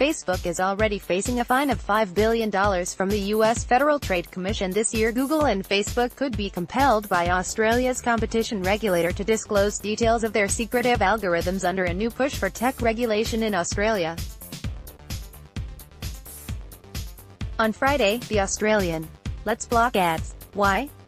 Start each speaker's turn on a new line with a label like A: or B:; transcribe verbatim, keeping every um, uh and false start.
A: Facebook is already facing a fine of five billion dollars from the U S Federal Trade Commission this year. Google and Facebook could be compelled by Australia's competition regulator to disclose details of their secretive algorithms under a new push for tech regulation in Australia. On Friday, the Australian Let's Block Ads. Why?